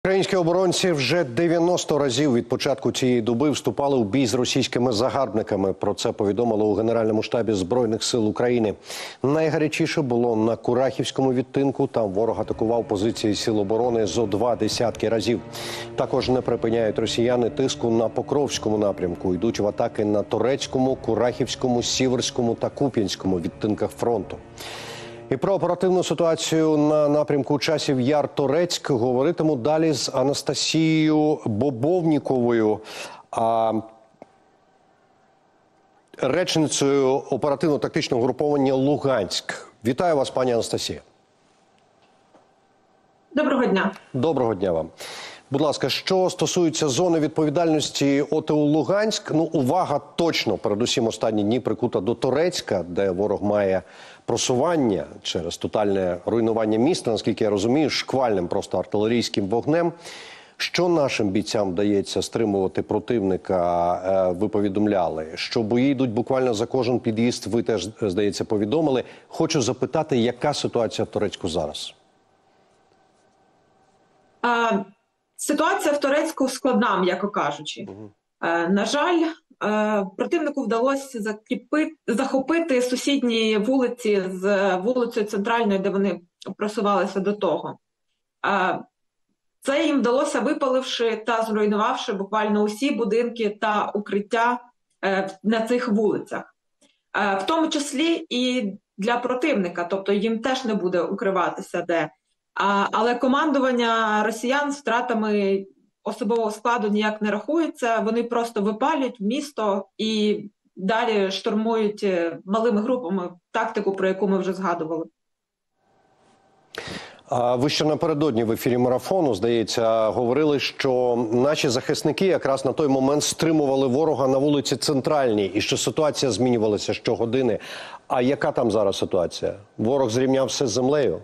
Українські оборонці вже 90 разів від початку цієї доби вступали у бій з російськими загарбниками. Про це повідомили у Генеральному штабі Збройних сил України. Найгарячіше було на Курахівському відтинку. Там ворог атакував позиції сил оборони зо 20 разів. Також не припиняють росіяни тиску на Покровському напрямку. Йдуть в атаки на Торецькому, Курахівському, Сіверському та Куп'янському відтинках фронту. І про оперативну ситуацію на напрямку Часів Яр-Торецьк говоритиму далі з Анастасією Бобовніковою, речницею оперативно-тактичного угруповання «Луганськ». Вітаю вас, пані Анастасія. Доброго дня. Доброго дня вам. Будь ласка, що стосується зони відповідальності ОТУ «Луганськ», увага точно, передусім останні дні прикута до Торецька, де ворог має просування через тотальне руйнування міста, наскільки я розумію, шквальним просто артилерійським вогнем. Що нашим бійцям вдається стримувати противника, ви повідомляли? Що бої йдуть буквально за кожен під'їзд, ви теж, здається, повідомили. Хочу запитати, яка ситуація в Торецьку зараз? Ситуація в Торецьку складна, м'яко кажучи. На жаль, противнику вдалося захопити сусідні вулиці з вулицею Центральною, де вони просувалися до того. Це їм вдалося, випаливши та зруйнувавши буквально усі будинки та укриття на цих вулицях. В тому числі і для противника, тобто їм теж не буде укриватися де. Але командування росіян з втратами особового складу ніяк не рахується, вони просто випалюють місто і далі штурмують малими групами тактику, про яку ми вже згадували. Ви ще напередодні в ефірі марафону, здається, говорили, що наші захисники якраз на той момент стримували ворога на вулиці Центральній і що ситуація змінювалася щогодини. А яка там зараз ситуація? Ворог зрівнявся з землею?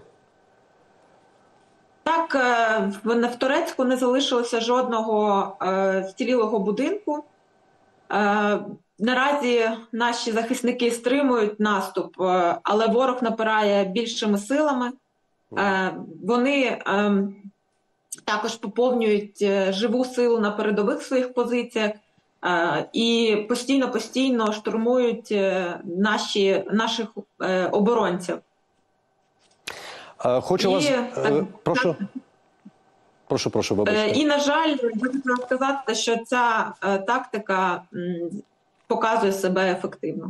Так, в Торецьку не залишилося жодного вцілілого будинку. Наразі наші захисники стримують наступ, але ворог напирає більшими силами. Вони також поповнюють живу силу на передових своїх позиціях і постійно штурмують наших оборонців. Хочу вас... Прошу, вибачте. І, на жаль, хочу сказати, що ця тактика показує себе ефективно.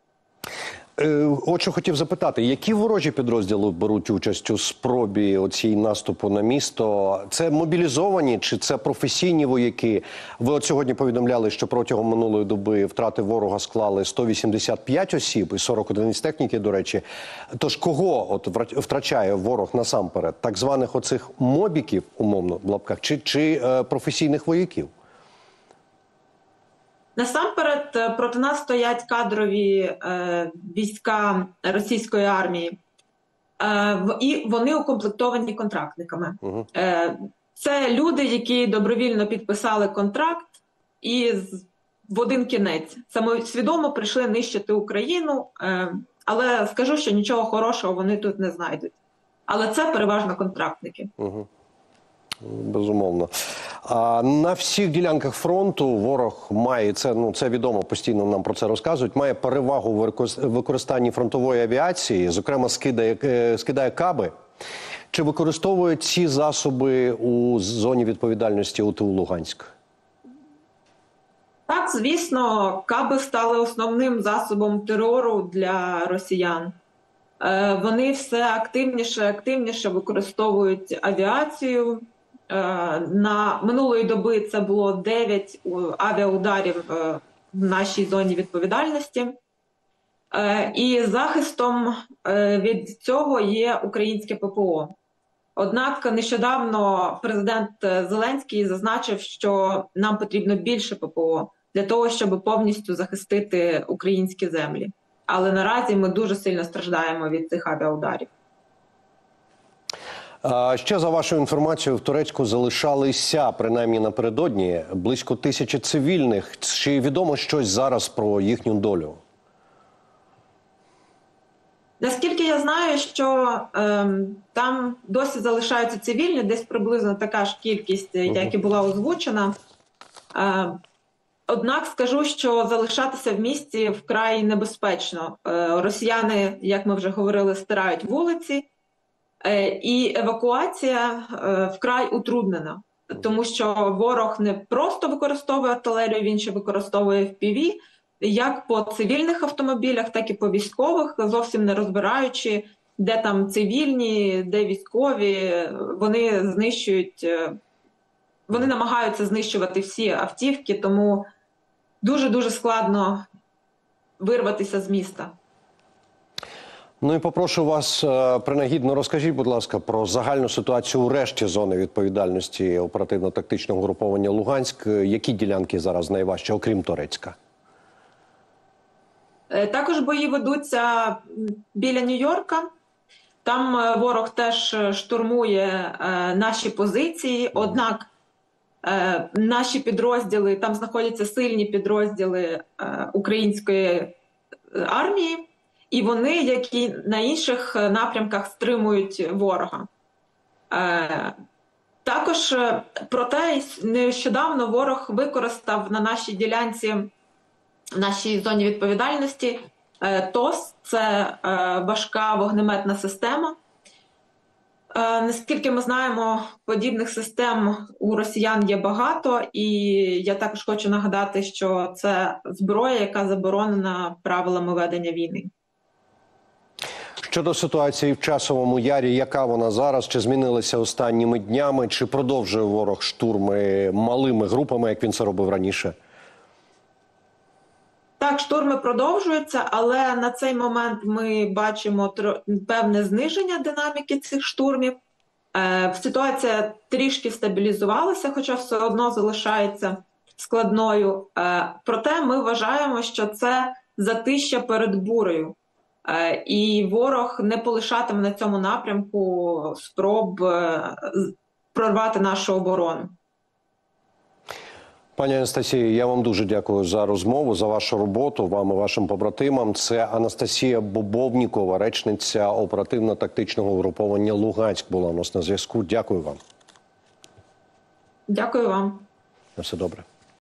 От що хотів запитати, які ворожі підрозділи беруть участь у спробі цієї наступу на місто? Це мобілізовані чи це професійні вояки? Ви от сьогодні повідомляли, що протягом минулої доби втрати ворога склали 185 осіб і 40 одиниць техніки, до речі. Тож кого от втрачає ворог насамперед? Так званих оцих мобіків, умовно, в лапках, чи професійних вояків? Насамперед, проти нас стоять кадрові війська російської армії, і вони укомплектовані контрактниками. Це люди, які добровільно підписали контракт і в один кінець самосвідомо прийшли нищити Україну, але скажу, що нічого хорошого вони тут не знайдуть. Але це переважно контрактники. Безумовно. На всіх ділянках фронту ворог має, це відомо, постійно нам про це розказують, має перевагу в використанні фронтової авіації, зокрема скидає каби. Чи використовують ці засоби у зоні відповідальності ОТУ «Луганськ»? Так, звісно, каби стали основним засобом терору для росіян. Вони все активніше використовують авіацію. На минулої доби це було 9 авіаударів в нашій зоні відповідальності. І захистом від цього є українське ППО. Однак нещодавно президент Зеленський зазначив, що нам потрібно більше ППО для того, щоб повністю захистити українські землі. Але наразі ми дуже сильно страждаємо від цих авіаударів. Ще за вашою інформацією, в Торецьку залишалися, принаймні напередодні, близько 1000 цивільних. Чи відомо щось зараз про їхню долю? Наскільки Наскільки я знаю, що там досі залишаються цивільні, десь приблизно така ж кількість, як і була озвучена. Однак скажу, що залишатися в місті вкрай небезпечно. Росіяни, як ми вже говорили, стирають вулиці, і евакуація вкрай утруднена, тому що ворог не просто використовує артилерію, він ще використовує FPV, як по цивільних автомобілях, так і по військових, зовсім не розбираючи, де там цивільні, де військові. Вони знищують, вони намагаються знищувати всі автівки, тому дуже-дуже складно вирватися з міста. Ну і попрошу вас, принагідно розкажіть, будь ласка, про загальну ситуацію у решті зони відповідальності оперативно-тактичного угруповання «Луганськ». Які ділянки зараз найважчі, окрім Торецька? Також бої ведуться біля Нью-Йорка. Там ворог теж штурмує наші позиції, однак наші підрозділи, там знаходяться сильні підрозділи української армії, і вони, як і на інших напрямках, стримують ворога. Також, проте, нещодавно ворог використав на нашій ділянці, в нашій зоні відповідальності, ТОС – це важка вогнеметна система. Наскільки ми знаємо, подібних систем у росіян є багато, і я також хочу нагадати, що це зброя, яка заборонена правилами ведення війни. Щодо ситуації в Часовому Ярі, яка вона зараз? Чи змінилася останніми днями? Чи продовжує ворог штурми малими групами, як він це робив раніше? Так, штурми продовжуються, але на цей момент ми бачимо певне зниження динаміки цих штурмів. Ситуація трішки стабілізувалася, хоча все одно залишається складною. Проте ми вважаємо, що це затища перед бурею. І ворог не полишатиме на цьому напрямку спроб прорвати нашу оборону. Пані Анастасія, я вам дуже дякую за розмову, за вашу роботу, вам і вашим побратимам. Це Анастасія Бобовнікова, речниця оперативно-тактичного угруповання «Луганськ», була у нас на зв'язку. Дякую вам. Дякую вам. На все добре.